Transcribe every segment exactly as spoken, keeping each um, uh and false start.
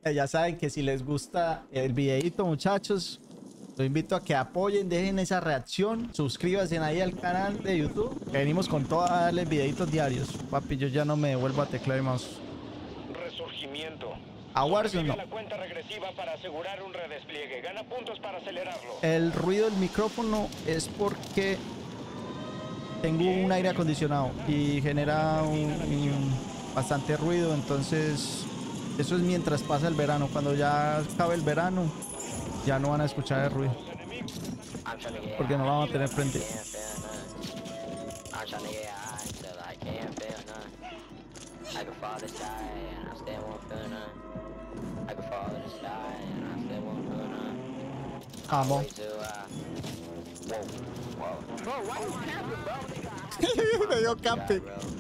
Ya saben que si les gusta el videito, muchachos, los invito a que apoyen, dejen esa reacción, suscríbanse ahí al canal de YouTube, que venimos con todo a darles videitos diarios. Papi, yo ya no me devuelvo a teclado y mouse. Resurgimiento. A Warzone no. La cuenta regresiva para asegurar un redespliegue. Gana puntos para acelerarlo. El ruido del micrófono es porque tengo un aire acondicionado y genera un, un, bastante ruido, entonces eso es mientras pasa el verano. Cuando ya acabe el verano, ya no van a escuchar el ruido porque no lo vamos a tener frente. Amo. Me dio camping.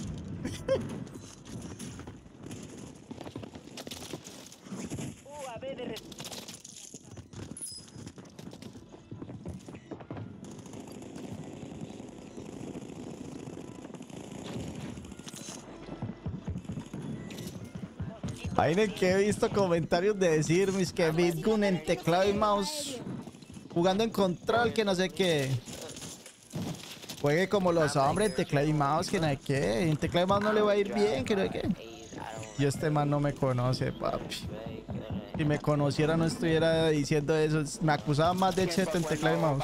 Ahí en el que he visto comentarios de decir mis que Bitgun en teclado y mouse jugando en control, que no sé qué. Juegue como los hombres en teclado y mouse, que no sé qué. En teclado y mouse no le va a ir bien, que no sé qué. Y este man no me conoce, papi. Si me conociera no estuviera diciendo eso. Me acusaba más de cheto en teclado y mouse.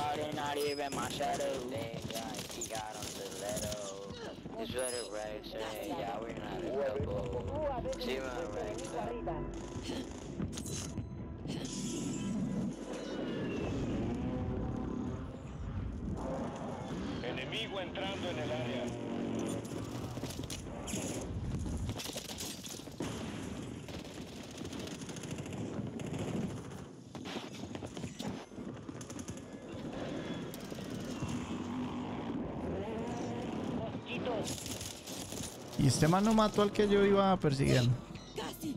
Enemigo entrando en el área. Y este man no mató al que yo iba persiguiendo. Casi.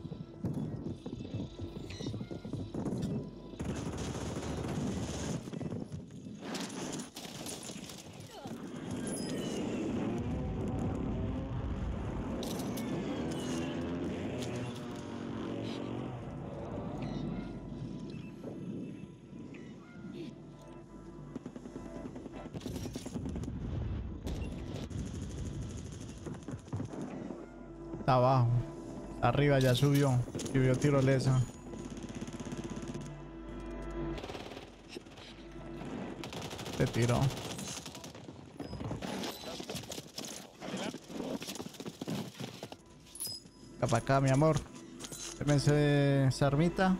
Está abajo. Arriba ya subió. Subió tirolesa. Se tiró. Acá para acá, mi amor. Deme ese, esa armita.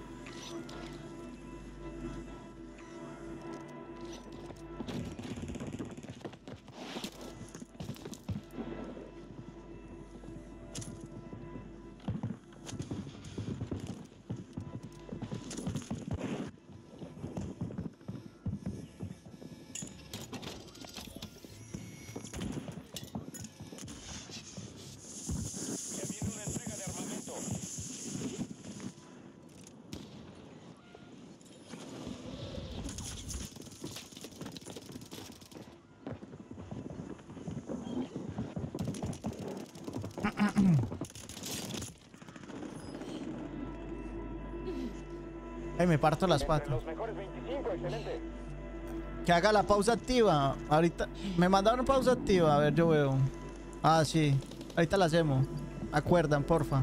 Ay, me parto las patas. Los mejores veinticinco, excelente. Que haga la pausa activa. Ahorita me mandaron pausa activa. A ver, yo veo. Ah, sí. Ahorita la hacemos. Acuerdan, porfa.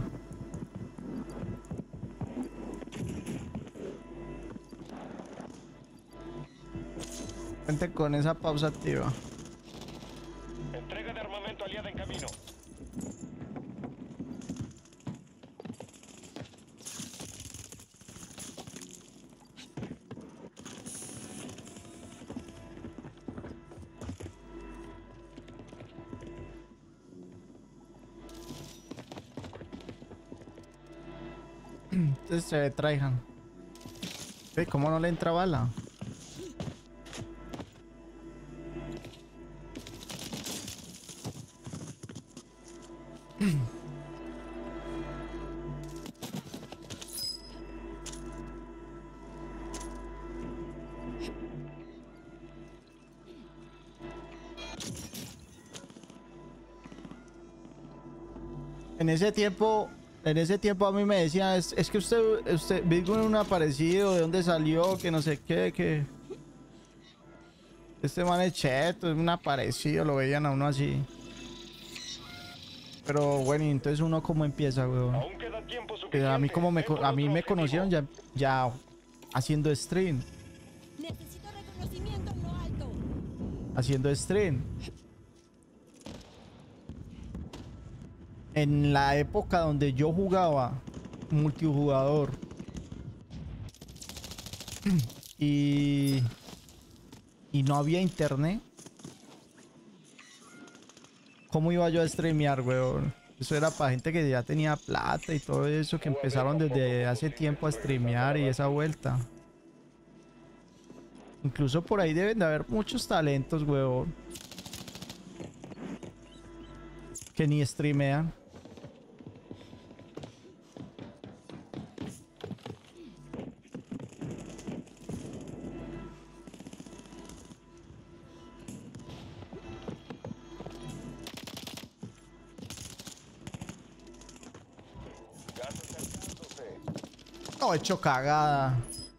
Cuenten con esa pausa activa. Entrega de armamento aliada en camino. Entonces se traigan. Ve, ¿cómo no le entra bala? En ese tiempo En ese tiempo a mí me decían, es, es que usted, usted, Bitgun es un aparecido, ¿de dónde salió? Que no sé qué, que... Este man es cheto, es un aparecido, lo veían a uno así. Pero bueno, y entonces uno cómo empieza, weón. Aún queda tiempo Eh, A mí suficiente. como me, Ve co- por a mí otro me objetivo. conocieron ya, ya haciendo stream, Necesito reconocimiento en lo alto. haciendo stream. En la época donde yo jugaba multijugador y, y no había internet, ¿cómo iba yo a streamear, weón? Eso era para gente que ya tenía plata y todo eso, que empezaron desde hace tiempo a streamear y esa vuelta. Incluso por ahí deben de haber muchos talentos, weón, que ni streamean. Gas acercándose. No, he hecho cagada.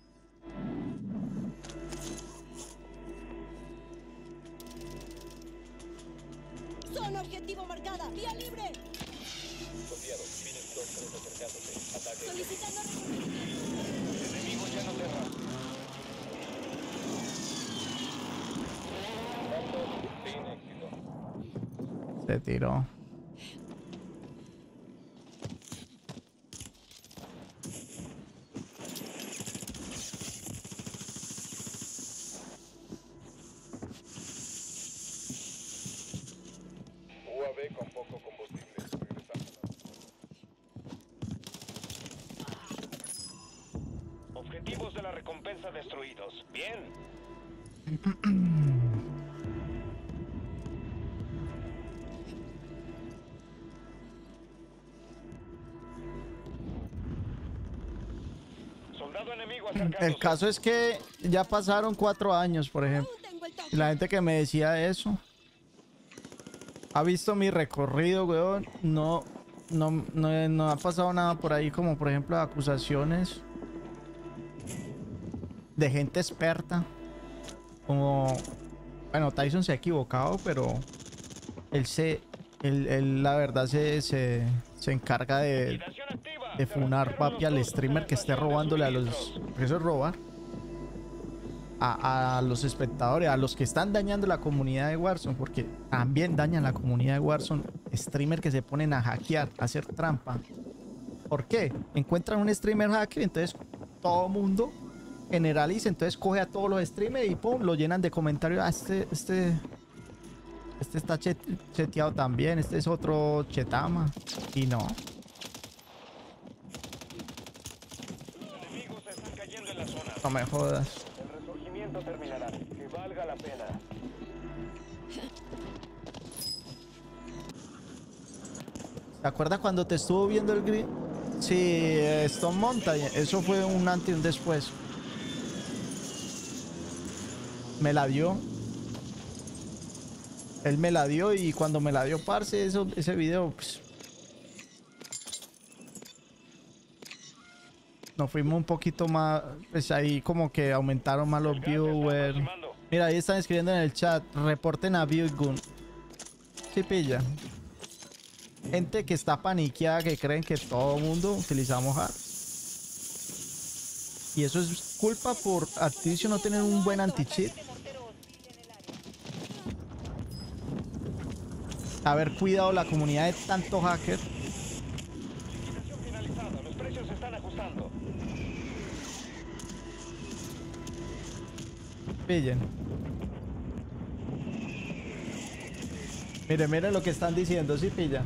Zona objetivo marcada. Vía libre. Copiado. Phoenix dos tres acercándose. Ataque. Solicitando reconocimiento. Enemigo ya no te rastro. Sin éxito. Se tiró. U A V con poco combustible. Regresamos. Objetivos de la recompensa destruidos. Bien. Soldado enemigo acercándose. El caso es que ya pasaron cuatro años, por ejemplo. Aún tengo el Y toque. la gente que me decía eso ha visto mi recorrido, weón. No, no, no, no ha pasado nada por ahí, como por ejemplo acusaciones de gente experta. Como, bueno, Tyson se ha equivocado, pero él se, él, él, la verdad se, se, se encarga de, Liquidación activa. de funar, papi, al streamer que esté robándole a los, porque eso es robar, a, a los espectadores, a los que están dañando la comunidad de Warzone, porque también dañan la comunidad de Warzone, streamer que se ponen a hackear, a hacer trampa. ¿Por qué? Encuentran un streamer hacker, entonces todo mundo generaliza, entonces coge a todos los streamers y pum, lo llenan de comentarios. Ah, este, este, este está chet- cheteado también, este es otro chetama. Y no. Enemigos están cayendo en la zona. No me jodas. El resurgimiento terminará. Que valga la pena. ¿Te acuerdas cuando te estuvo viendo el green? Sí, eh, Stone Mountain. Eso fue un antes y un después. Me la dio. Él me la dio y cuando me la dio, parce, eso, ese video, pues, nos fuimos un poquito más, pues ahí como que aumentaron más los El gas se está viewers. aproximando. Mira, ahí están escribiendo en el chat, reporten a Bitgun. Sí, pilla. Gente que está paniqueada, que creen que todo mundo utilizamos hack. Y eso es culpa por Activision no tener un buen anti-cheat. Haber cuidado la comunidad de tanto hacker. Liquidación finalizada. Los precios se están ajustando. Pillen. Mire, mire lo que están diciendo, sí pilla.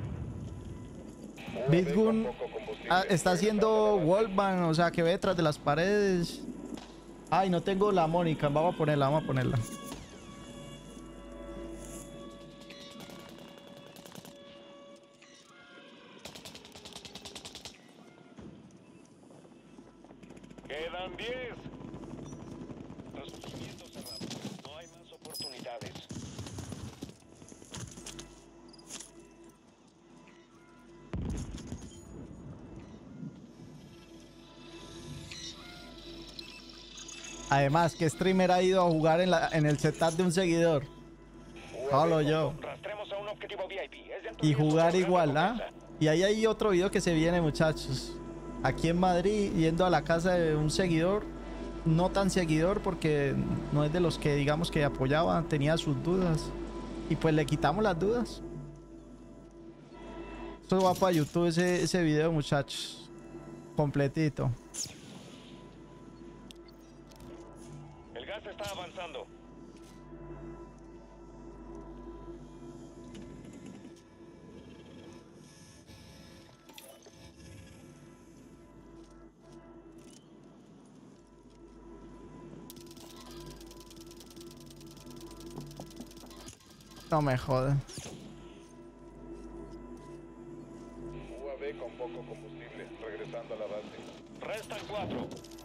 Bitgun ah, está haciendo wallbang, o sea que ve detrás de las paredes. Ay, no tengo la Mónica, vamos a ponerla, vamos a ponerla. Quedan diez. Resurgimiento cerrado. No hay más oportunidades. Además, ¿qué streamer ha ido a jugar en, la, en el setup de un seguidor? Solo yo. Rastremos a un objetivo V I P. Es de Y turismo jugar con gran igual, ¿ah? recompensa. Y ahí hay otro video que se viene, muchachos. Aquí en Madrid, yendo a la casa de un seguidor. No tan seguidor porque no es de los que digamos que apoyaba, tenía sus dudas. Y pues le quitamos las dudas. Esto va para YouTube ese, ese video, muchachos. Completito. El gas está avanzando. No me jodan. U A V con poco combustible, regresando a la base. Restan cuatro.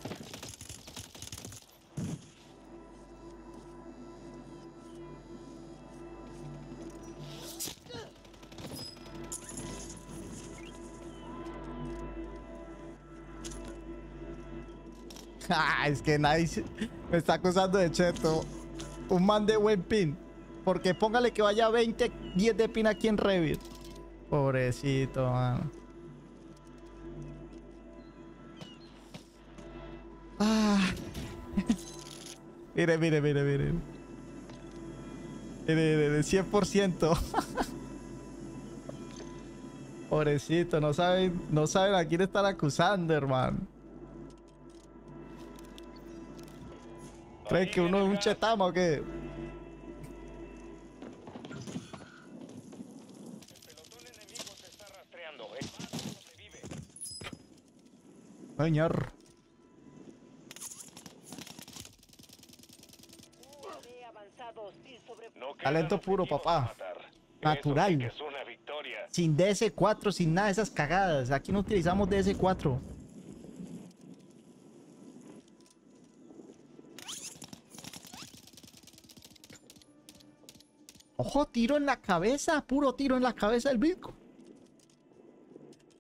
Ah, es que nadie se- me está acusando de cheto. Un man de buen pin. Porque póngale que vaya veinte, diez de pin aquí en Revit. Pobrecito, mano. Ah. Mire, mire, mire, mire. Mire, mire, cien por ciento. Pobrecito, no saben, no saben a quién están acusando, hermano. ¿Creen que uno es un chetamo o qué? El pelotón enemigo se está rastreando. El mar donde vive. Señor. U A V avanzado y sobre... No quedan Talento puro, objetivos papá. a matar. Natural. Eso sí que es una victoria. Sin D S cuatro, sin nada de esas cagadas. Aquí no utilizamos D S cuatro. Ojo, tiro en la cabeza. Puro tiro en la cabeza del Bitcoin.